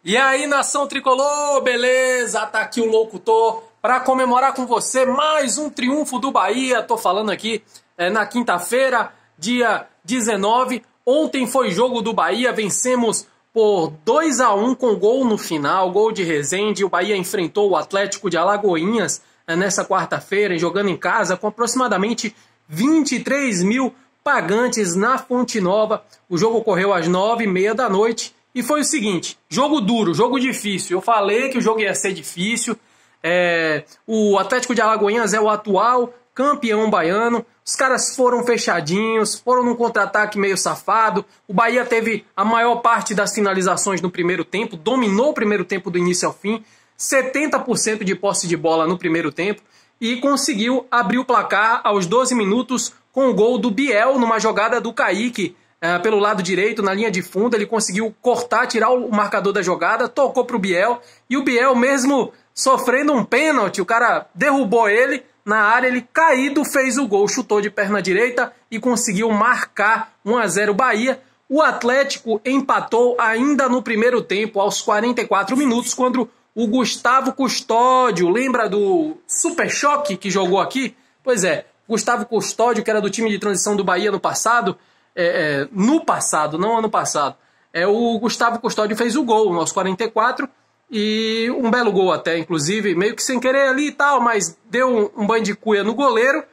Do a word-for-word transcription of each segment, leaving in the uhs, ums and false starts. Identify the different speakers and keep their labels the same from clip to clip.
Speaker 1: E aí, nação tricolor, beleza? Tá aqui o locutor para comemorar com você mais um triunfo do Bahia. Tô falando aqui é, na quinta-feira, dia dezenove. Ontem foi jogo do Bahia, vencemos por dois a um com gol no final, gol de Rezende. O Bahia enfrentou o Atlético de Alagoinhas é, nessa quarta-feira, jogando em casa com aproximadamente vinte e três mil pagantes na Fonte Nova. O jogo ocorreu às nove e meia da noite. E foi o seguinte, jogo duro, jogo difícil. Eu falei que o jogo ia ser difícil. É, o Atlético de Alagoinhas é o atual campeão baiano. Os caras foram fechadinhos, foram num contra-ataque meio safado. O Bahia teve a maior parte das finalizações no primeiro tempo, dominou o primeiro tempo do início ao fim, setenta por cento de posse de bola no primeiro tempo e conseguiu abrir o placar aos doze minutos com o gol do Biel numa jogada do Kaique. É, pelo lado direito, na linha de fundo, ele conseguiu cortar, tirar o marcador da jogada, tocou para o Biel, e o Biel, mesmo sofrendo um pênalti, o cara derrubou ele na área, ele caído, fez o gol, chutou de perna direita e conseguiu marcar um a zero Bahia. O Atlético empatou ainda no primeiro tempo, aos quarenta e quatro minutos, quando o Gustavo Custódio, lembra do Super Choque que jogou aqui? Pois é, Gustavo Custódio, que era do time de transição do Bahia no passado, É, é, no passado, não ano passado, é, o Gustavo Custódio fez o gol aos quarenta e quatro e um belo gol até, inclusive, meio que sem querer ali e tal, mas deu um, um banho de cuia no goleiro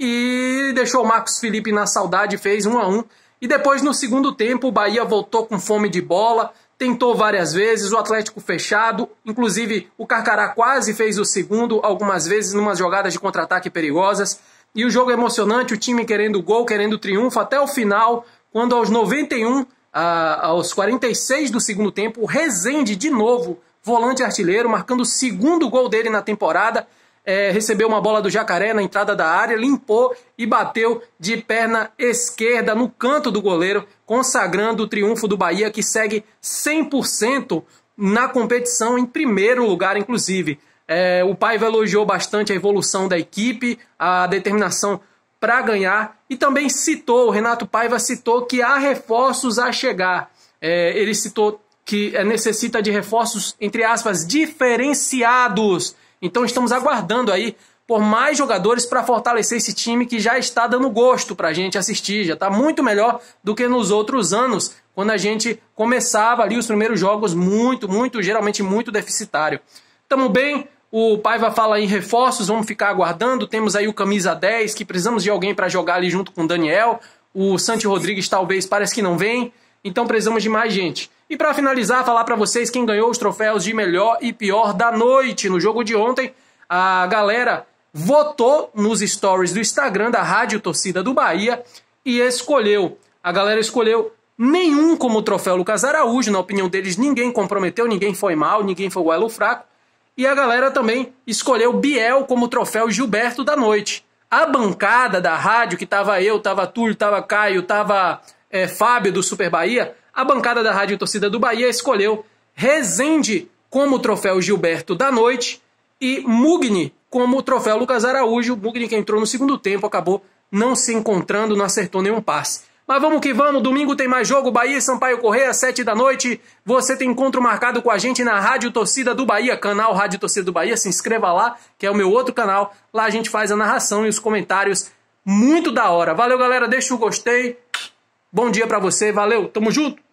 Speaker 1: e deixou o Marcos Felipe na saudade, fez um a um. E depois, no segundo tempo, o Bahia voltou com fome de bola, tentou várias vezes, o Atlético fechado, inclusive o Carcará quase fez o segundo, algumas vezes, numas jogadas de contra-ataque perigosas. E o jogo é emocionante, o time querendo gol, querendo triunfo, até o final, quando aos noventa e um, a, aos quarenta e seis do segundo tempo, o Rezende, de novo, volante artilheiro, marcando o segundo gol dele na temporada, é, recebeu uma bola do Jacaré na entrada da área, limpou e bateu de perna esquerda no canto do goleiro, consagrando o triunfo do Bahia, que segue cem por cento na competição, em primeiro lugar, inclusive. É, o Paiva elogiou bastante a evolução da equipe, a determinação para ganhar e também citou, o Renato Paiva citou que há reforços a chegar. É, ele citou que necessita de reforços, entre aspas, diferenciados. Então estamos aguardando aí por mais jogadores para fortalecer esse time que já está dando gosto para a gente assistir, já está muito melhor do que nos outros anos, quando a gente começava ali os primeiros jogos muito, muito, geralmente muito deficitário. Estamos bem, o Paiva fala em reforços, vamos ficar aguardando. Temos aí o camisa dez, que precisamos de alguém para jogar ali junto com o Daniel. O Santi Rodrigues talvez parece que não vem, então precisamos de mais gente. E para finalizar, falar para vocês quem ganhou os troféus de melhor e pior da noite. No jogo de ontem, a galera votou nos stories do Instagram da Rádio Torcida do Bahia e escolheu. A galera escolheu nenhum como troféu Lucas Araújo, na opinião deles ninguém comprometeu, ninguém foi mal, ninguém foi o elo fraco. E a galera também escolheu Biel como troféu Gilberto da noite. A bancada da rádio, que tava eu, tava Túlio, tava Caio, tava é, Fábio do Super Bahia, a bancada da Rádio Torcida do Bahia escolheu Rezende como troféu Gilberto da noite e Mugni como troféu Lucas Araújo. Mugni, que entrou no segundo tempo, acabou não se encontrando, não acertou nenhum passe. Mas vamos que vamos, domingo tem mais jogo, Bahia e Sampaio Corrêa, às sete da noite. Você tem encontro marcado com a gente na Rádio Torcida do Bahia, canal Rádio Torcida do Bahia, se inscreva lá, que é o meu outro canal. Lá a gente faz a narração e os comentários muito da hora. Valeu, galera, deixa o gostei. Bom dia pra você, valeu, tamo junto.